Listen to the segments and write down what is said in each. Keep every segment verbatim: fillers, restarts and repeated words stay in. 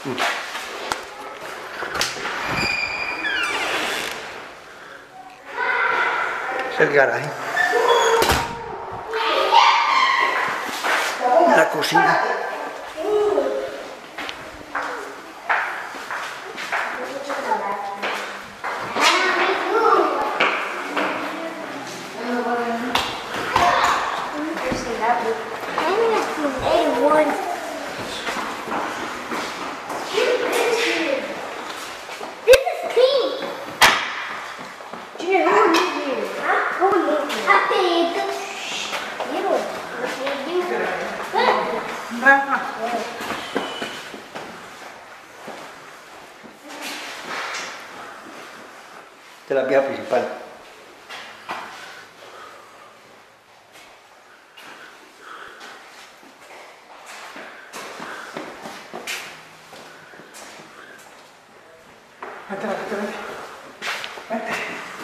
Es el garaje. La cocina. Esta es la vía principal. Vete, vete, vete. Vete.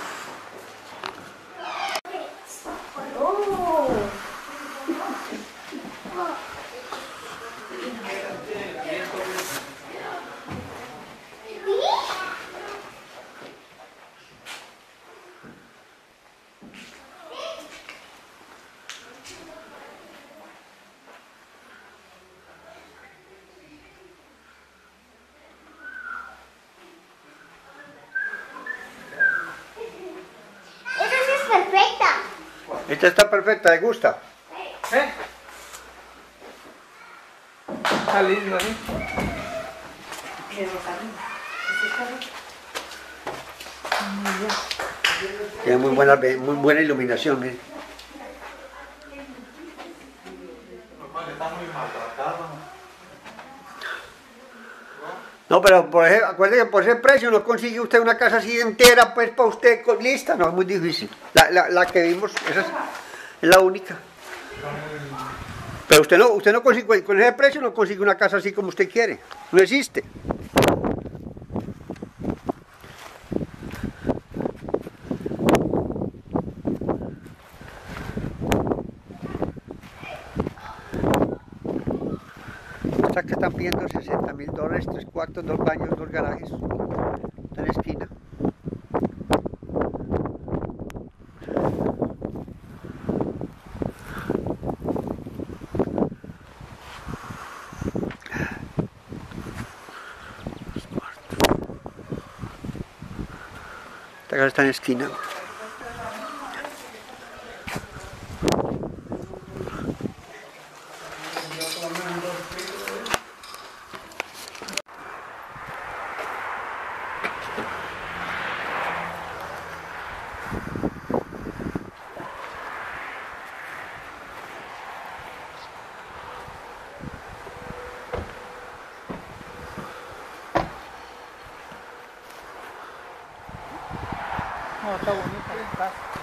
Esta está perfecta, ¿le gusta? ¿Eh? Está lindo, ¿eh? Tiene muy buena, muy buena iluminación, ¿eh? No, pero por ejemplo, acuérdate que por ese precio no consigue usted una casa así entera, pues para usted con lista, no, es muy difícil. La, la, la que vimos, esa es, es la única. Pero usted no, usted no consigue, con ese precio no consigue una casa así como usted quiere, no existe. Esta que están pidiendo sesenta mil dólares, tres cuartos, dos baños, dos garajes, está en la esquina. Esta casa está en la esquina. No, está bonita la casa.